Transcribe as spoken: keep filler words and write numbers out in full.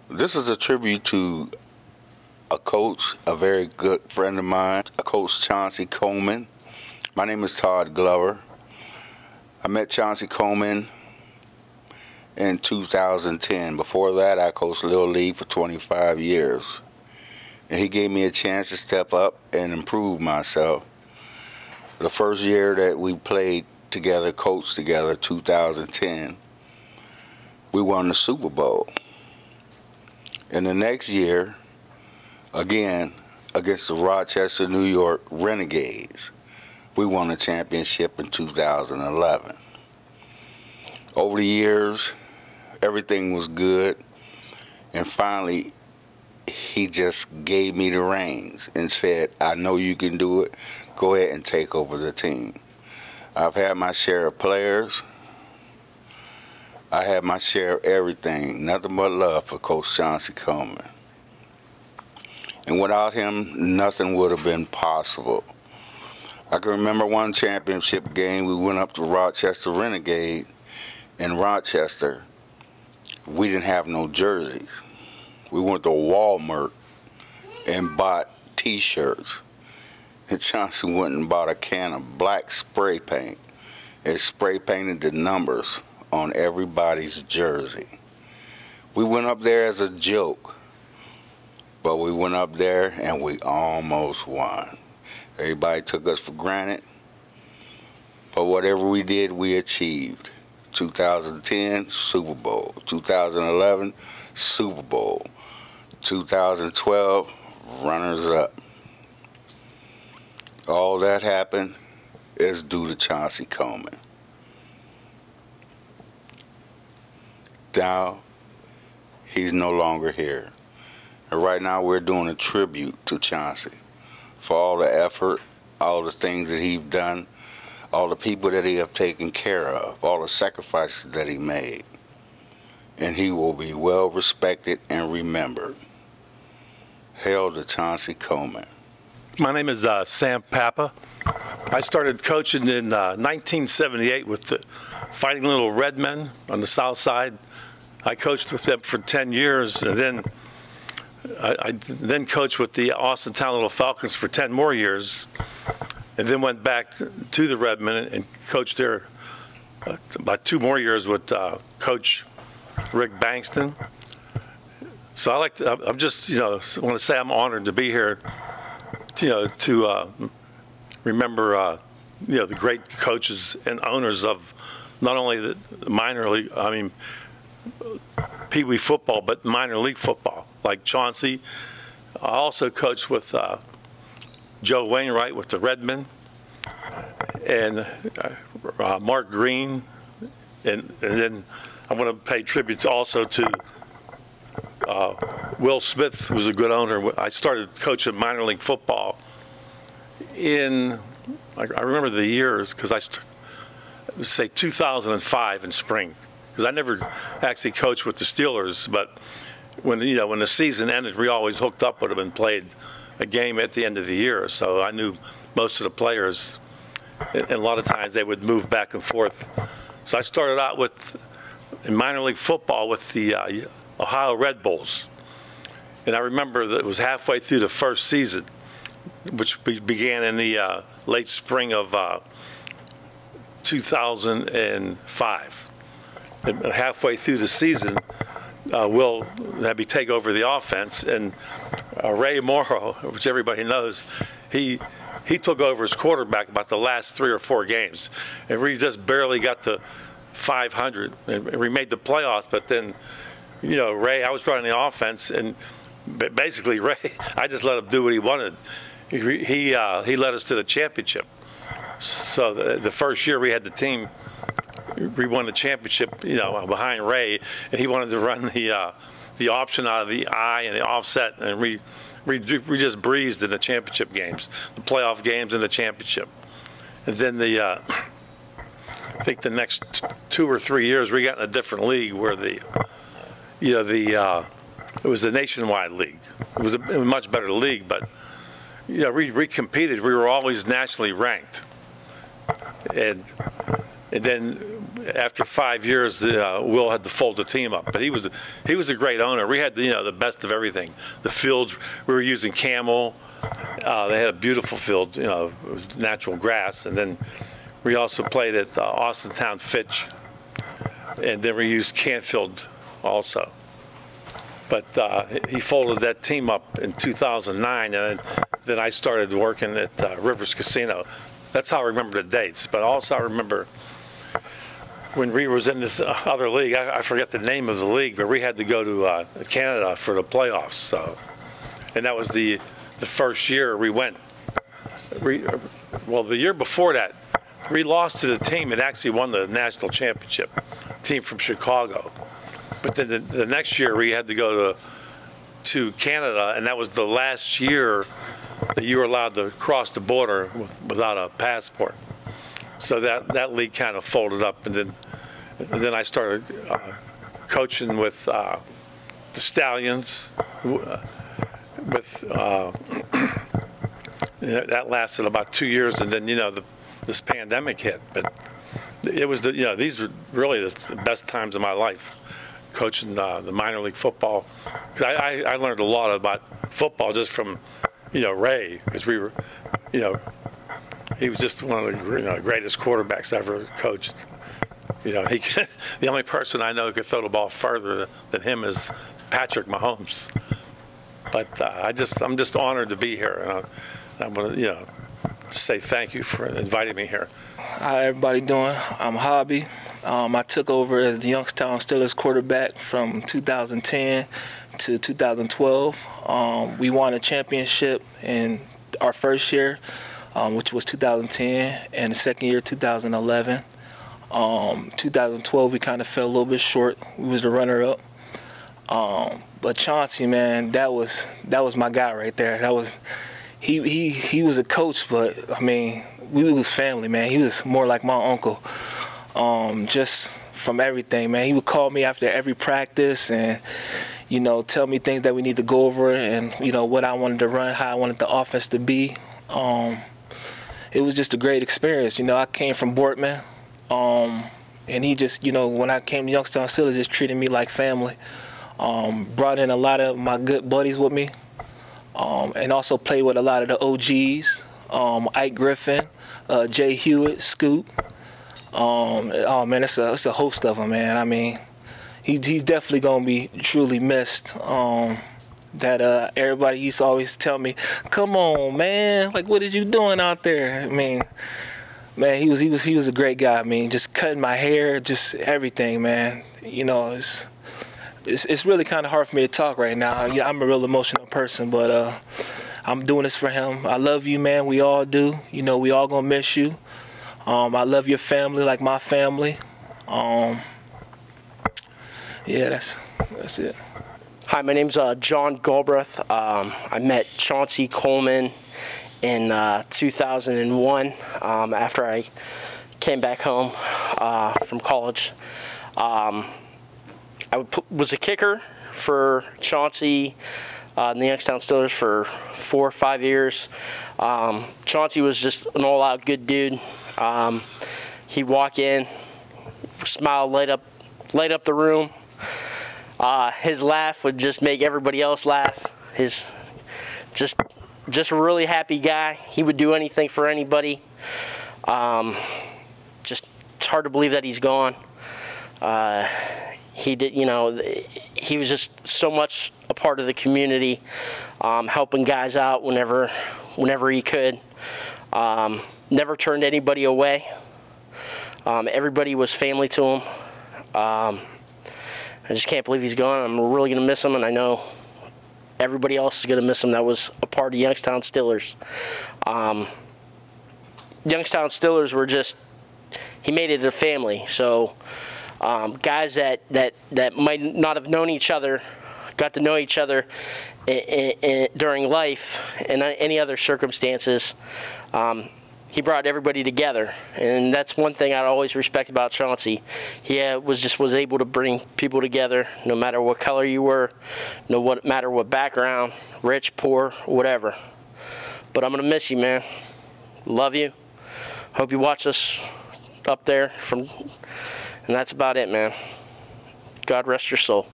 This is a tribute to a coach, a very good friend of mine, Coach Chauncey Coleman. My name is Todd Glover. I met Chauncey Coleman in two thousand ten. Before that, I coached Little League for twenty-five years. And he gave me a chance to step up and improve myself. The first year that we played together, coached together, two thousand ten, we won the Super Bowl. And the next year, again, against the Rochester, New York Renegades, we won the championship in two thousand eleven. Over the years, everything was good, and finally, he just gave me the reins and said, I know you can do it. Go ahead and take over the team. I've had my share of players. I had my share of everything. Nothing but love for Coach Chauncey Coleman. And without him, nothing would have been possible. I can remember one championship game, we went up to Rochester Renegade. In Rochester, we didn't have no jerseys. We went to Walmart and bought T-shirts. And Chauncey went and bought a can of black spray paint. It spray painted the numbers on everybody's jersey. We went up there as a joke, but we went up there and we almost won. Everybody took us for granted, but whatever we did, we achieved. two thousand ten, Super Bowl. two thousand eleven, Super Bowl. two thousand twelve, runners-up. All that happened is due to Chauncey Coleman. Now, he's no longer here. And right now, we're doing a tribute to Chauncey for all the effort, all the things that he's done, all the people that he have taken care of, all the sacrifices that he made. And he will be well respected and remembered. Hail to Chauncey Coleman. My name is uh, Sam Papa. I started coaching in uh, nineteen seventy-eight with the Fighting Little Redmen on the south side. I coached with them for ten years, and then I, I then coached with the Austintown Little Falcons for ten more years, and then went back to the Redmen and coached there uh, about two more years with uh, Coach Rick Bankston. So I like to, I'm just, you know, want to say I'm honored to be here, you know, to uh, remember, uh, you know, the great coaches and owners of not only the minor league, I mean, Pee Wee football, but minor league football, like Chauncey. I also coached with uh, Joe Wainwright with the Redmen, and uh, Mark Green, and, and then I want to pay tribute also to uh, Will Smith, who was a good owner. I started coaching minor league football in, I remember the years, because I would say two thousand five in spring. Because I never actually coached with the Steelers, but when you know when the season ended, we always hooked up with them and played a game at the end of the year. So I knew most of the players, and a lot of times they would move back and forth. So I started out with in minor league football with the uh, Ohio Red Bulls, and I remember that it was halfway through the first season, which began in the uh, late spring of uh, two thousand five. And halfway through the season, uh, Will had me take over the offense, and uh, Ray Morrow, which everybody knows, he he took over as quarterback about the last three or four games, and we just barely got to five hundred, and we made the playoffs. But then, you know, Ray, I was running the offense, and basically Ray, I just let him do what he wanted. He he, uh, he led us to the championship. So the, the first year we had the team. We won the championship, you know, behind Ray, and he wanted to run the uh, the option out of the I and the offset, and we, we we just breezed in the championship games, the playoff games, and the championship. And then the uh, I think the next two or three years we got in a different league where the you know the uh, it was a nationwide league. It was a, a much better league, but you know we, we competed. We were always nationally ranked, and And then after five years, uh, Will had to fold the team up. But he was he was a great owner. We had you know the best of everything. The fields, we were using Camel. Uh, they had a beautiful field, you know, it was natural grass. And then we also played at uh, Austintown Fitch. And then we used Canfield also. But uh, he folded that team up in two thousand nine, and then, then I started working at uh, Rivers Casino. That's how I remember the dates. But also I remember when we was in this uh, other league, I, I forget the name of the league, but we had to go to uh, Canada for the playoffs. So, and that was the the first year we went. We, well, the year before that, we lost to the team that actually won the national championship, team from Chicago. But then the, the next year we had to go to to Canada, and that was the last year that you were allowed to cross the border with, without a passport. So that that league kind of folded up, and then and then I started uh, coaching with uh, the Stallions. Uh, with uh, that lasted about two years, and then you know the, this pandemic hit. But it was the you know these were really the best times of my life, coaching uh, the minor league football. Because I, I, I learned a lot about football just from you know Ray, because we were you know he was just one of the you know, greatest quarterbacks I ever coached. You know he the only person I know who could throw the ball further than him is Patrick Mahomes. But uh, I just, I'm just honored to be here. And I, I want to, you know, say thank you for inviting me here. How everybody doing? I'm Hobby. Um, I took over as the Youngstown Steelers quarterback from two thousand ten to two thousand twelve. Um, we won a championship in our first year, um, which was two thousand ten, and the second year, two thousand eleven. Um, two thousand twelve, we kind of fell a little bit short. We was the runner-up. Um, but Chauncey, man, that was that was my guy right there. That was he he he was a coach, but I mean, we was family, man. He was more like my uncle. Um, just from everything, man. He would call me after every practice and you know tell me things that we need to go over and you know what I wanted to run, how I wanted the offense to be. Um, it was just a great experience. You know, I came from Boardman, um, and he just you know when I came to Youngstown Steelers, just treated me like family. Um, brought in a lot of my good buddies with me, um, and also played with a lot of the O Gs, um, Ike Griffin, uh, Jay Hewitt, Scoot. Um, oh man, it's a it's a host of them, man. I mean, he, he's definitely gonna be truly missed. Um, that uh, everybody used to always tell me, "Come on, man! Like, what are you doing out there?" I mean, man, he was he was he was a great guy. I mean, just cutting my hair, just everything, man. You know, it's. It's, it's really kind of hard for me to talk right now. Yeah, I'm a real emotional person, but uh, I'm doing this for him. I love you, man. We all do. You know, we all gonna miss you. Um, I love your family like my family. Um, yeah, that's that's it. Hi, my name's uh, John Galbraith. Um, I met Chauncey Coleman in uh, two thousand one um, after I came back home uh, from college. Um, I was a kicker for Chauncey uh, in the Youngstown Steelers for four or five years. Um, Chauncey was just an all-out good dude. Um, he'd walk in, smile, light up, light up the room. Uh, his laugh would just make everybody else laugh. His just, just a really happy guy. He would do anything for anybody. Um, just it's hard to believe that he's gone. Uh, He did, you know, he was just so much a part of the community, um, helping guys out whenever, whenever he could. Um, never turned anybody away. Um, everybody was family to him. Um, I just can't believe he's gone. I'm really gonna miss him, and I know everybody else is gonna miss him that was a part of Youngstown Steelers. Um, Youngstown Steelers were just, he made it a family. So. Um, guys that, that, that might not have known each other, got to know each other in, in, in, during life and any other circumstances. Um, he brought everybody together, and that's one thing I always respect about Chauncey. He uh, was just was able to bring people together, no matter what color you were, no what matter what background, rich, poor, whatever. But I'm gonna miss you, man. Love you. Hope you watch us up there from, and that's about it, man. God rest your soul.